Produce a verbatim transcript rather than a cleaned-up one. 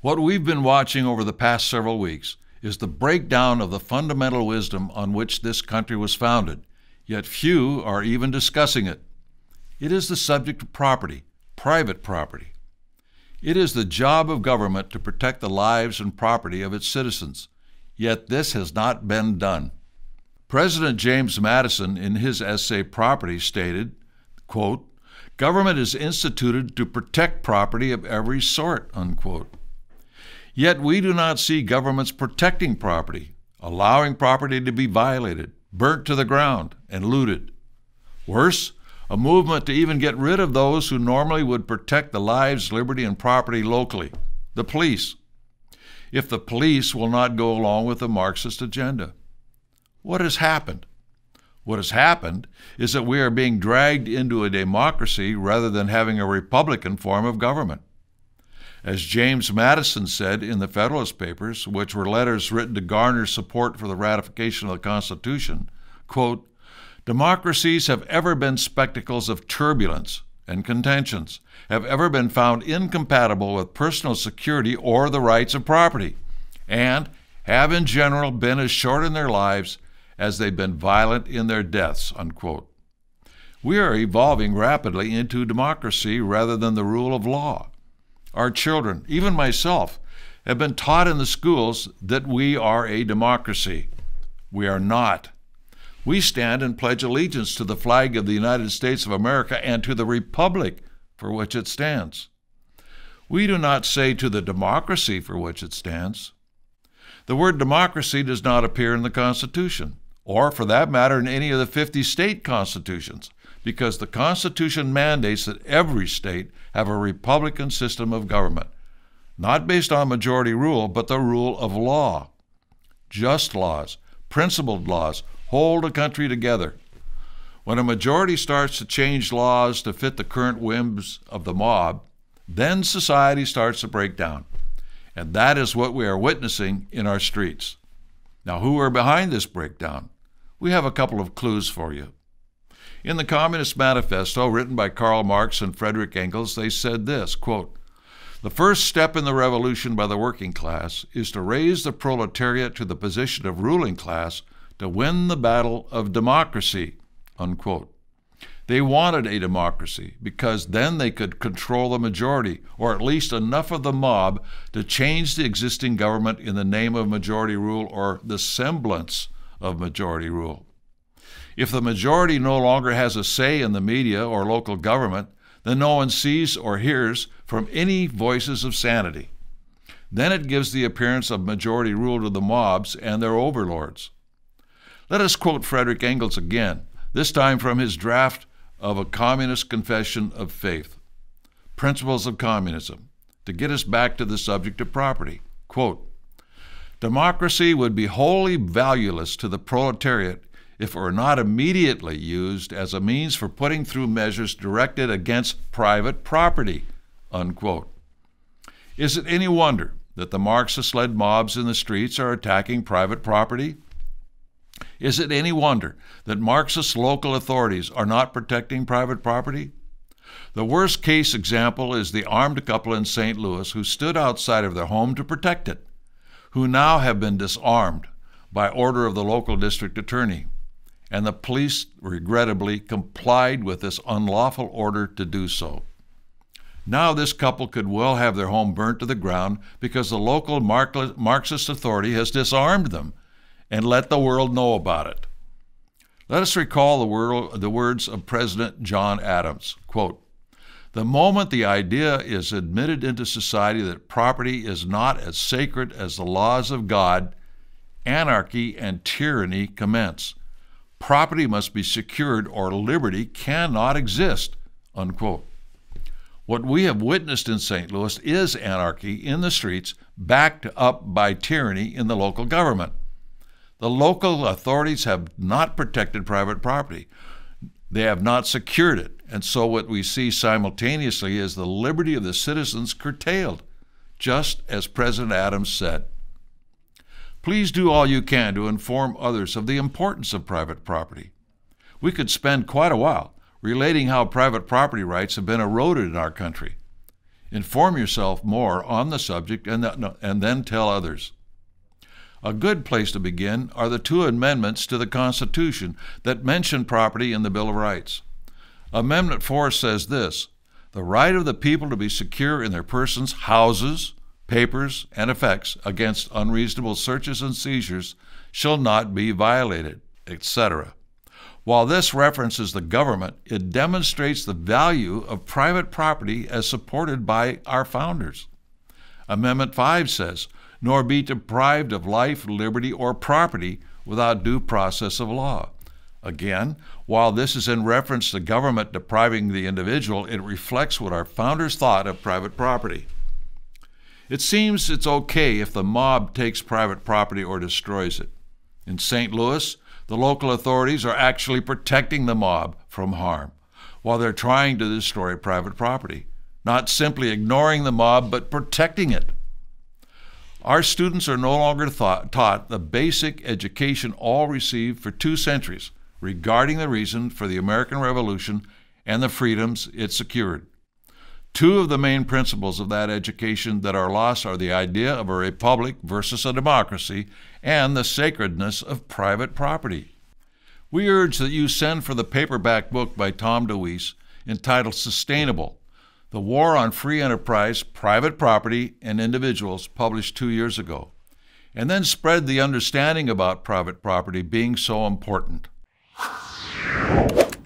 What we've been watching over the past several weeks is the breakdown of the fundamental wisdom on which this country was founded, yet few are even discussing it. It is the subject of property, private property. It is the job of government to protect the lives and property of its citizens, yet this has not been done. President James Madison, in his essay Property, stated, quote, "Government is instituted to protect property of every sort," unquote. Yet we do not see governments protecting property, allowing property to be violated, burnt to the ground, and looted. Worse, a movement to even get rid of those who normally would protect the lives, liberty, and property locally, the police, if the police will not go along with the Marxist agenda. What has happened? What has happened is that we are being dragged into a democracy rather than having a Republican form of government. As James Madison said in the Federalist Papers, which were letters written to garner support for the ratification of the Constitution, quote, "Democracies have ever been spectacles of turbulence and contentions, have ever been found incompatible with personal security or the rights of property, and have in general been as short in their lives as they've been violent in their deaths," unquote. We are evolving rapidly into democracy rather than the rule of law. Our children, even myself, have been taught in the schools that we are a democracy. We are not. We stand and pledge allegiance to the flag of the United States of America and to the republic for which it stands. We do not say to the democracy for which it stands. The word democracy does not appear in the Constitution, or for that matter in any of the fifty state constitutions, because the Constitution mandates that every state have a republican system of government, not based on majority rule, but the rule of law. Just laws, principled laws, hold a country together. When a majority starts to change laws to fit the current whims of the mob, then society starts to break down. And that is what we are witnessing in our streets. Now, who are behind this breakdown? We have a couple of clues for you. In the Communist Manifesto, written by Karl Marx and Friedrich Engels, they said this, quote, "The first step in the revolution by the working class is to raise the proletariat to the position of ruling class to win the battle of democracy," unquote. They wanted a democracy because then they could control the majority, or at least enough of the mob to change the existing government in the name of majority rule or the semblance of majority rule. If the majority no longer has a say in the media or local government, then no one sees or hears from any voices of sanity. Then it gives the appearance of majority rule to the mobs and their overlords. Let us quote Friedrich Engels again, this time from his draft of a Communist Confession of Faith, Principles of Communism, to get us back to the subject of property. Quote, "Democracy would be wholly valueless to the proletariat if it were not immediately used as a means for putting through measures directed against private property," unquote. Is it any wonder that the Marxist-led mobs in the streets are attacking private property? Is it any wonder that Marxist local authorities are not protecting private property? The worst case example is the armed couple in Saint Louis who stood outside of their home to protect it, who now have been disarmed by order of the local district attorney, and the police regrettably complied with this unlawful order to do so. Now this couple could well have their home burnt to the ground because the local Marxist authority has disarmed them and let the world know about it. Let us recall the, world, the words of President John Adams, quote, "The moment the idea is admitted into society that property is not as sacred as the laws of God, anarchy and tyranny commence. Property must be secured or liberty cannot exist," unquote. What we have witnessed in Saint Louis is anarchy in the streets backed up by tyranny in the local government. The local authorities have not protected private property. They have not secured it. And so what we see simultaneously is the liberty of the citizens curtailed, just as President Adams said. Please do all you can to inform others of the importance of private property. We could spend quite a while relating how private property rights have been eroded in our country. Inform yourself more on the subject and, th- and then tell others. A good place to begin are the two amendments to the Constitution that mention property in the Bill of Rights. Amendment four says this: the right of the people to be secure in their persons, houses, papers, and effects against unreasonable searches and seizures shall not be violated, et cetera. While this references the government, it demonstrates the value of private property as supported by our founders. Amendment five says, nor be deprived of life, liberty, or property without due process of law. Again, while this is in reference to government depriving the individual, it reflects what our founders thought of private property. It seems it's okay if the mob takes private property or destroys it. In Saint Louis, the local authorities are actually protecting the mob from harm while they're trying to destroy private property, not simply ignoring the mob, but protecting it. Our students are no longer thought, taught the basic education all received for two centuries regarding the reason for the American Revolution and the freedoms it secured. Two of the main principles of that education that are lost are the idea of a republic versus a democracy and the sacredness of private property. We urge that you send for the paperback book by Tom DeWeese entitled Sustainable: The War on Free Enterprise, Private Property, and Individuals, published two years ago, and then spread the understanding about private property being so important.